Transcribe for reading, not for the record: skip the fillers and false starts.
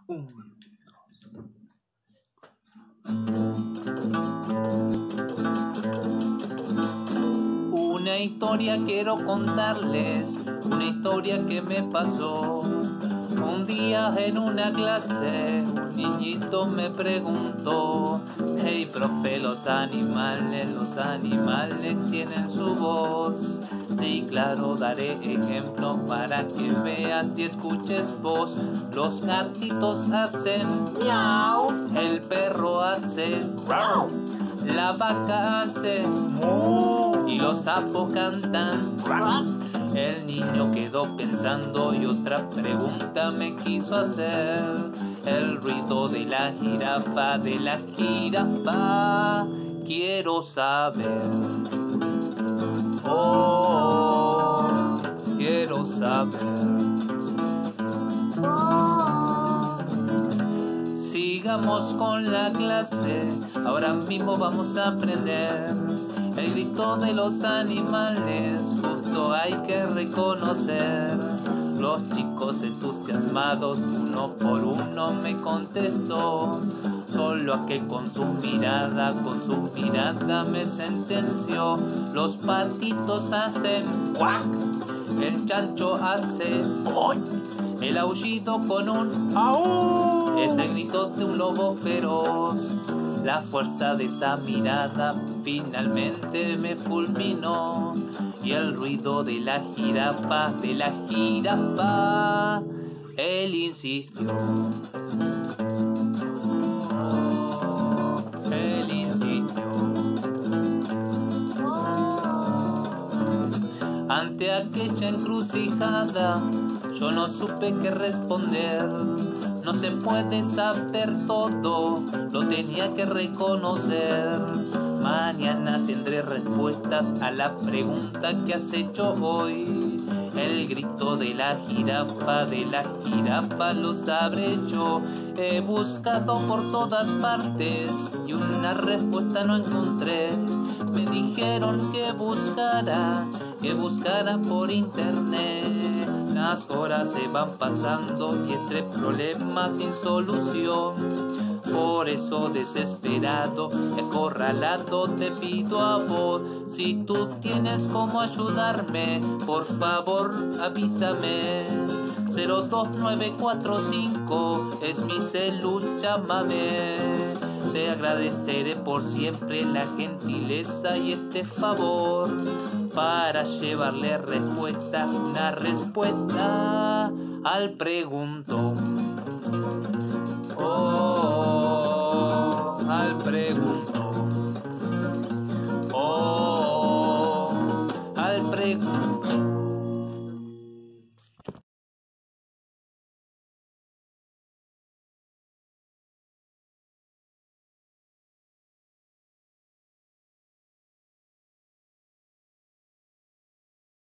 Un, Una historia quiero contarles, una historia que me pasó. Un día en una clase, un niñito me preguntó: hey profe, los animales tienen su voz. Sí, claro, daré ejemplo para que veas y escuches vos. Los gatitos hacen miau, el perro hace guau, la vaca hace mu y los sapos cantan guau. El niño quedó pensando y otra pregunta me quiso hacer. El ruido de la jirafa, quiero saber. Oh, quiero saber. Sigamos con la clase, ahora mismo vamos a aprender. El grito de los animales, justo hay que reconocer. Los chicos entusiasmados, uno por uno me contestó. Solo aquel con su mirada me sentenció. Los patitos hacen cuac, el chancho hace ¡oy! El aullido con un ¡aú! Es el grito de un lobo feroz. La fuerza de esa mirada finalmente me fulminó. Y el ruido de la jirafa, él insistió. Él insistió. Ante aquella encrucijada, yo no supe qué responder. No se puede saber todo, lo tenía que reconocer. Mañana tendré respuestas a la pregunta que has hecho hoy. El grito de la jirafa lo sabré yo. He buscado por todas partes y una respuesta no encontré. Me dijeron que buscara por internet. Las horas se van pasando y este problema sin solución. Por eso desesperado, acorralado, te pido a vos. Si tú tienes cómo ayudarme, por favor avísame. 02945 es mi celu, llámame. Te agradeceré por siempre la gentileza y este favor, para llevarle respuesta, una respuesta al preguntón. Oh, al preguntón. Oh, al preguntón.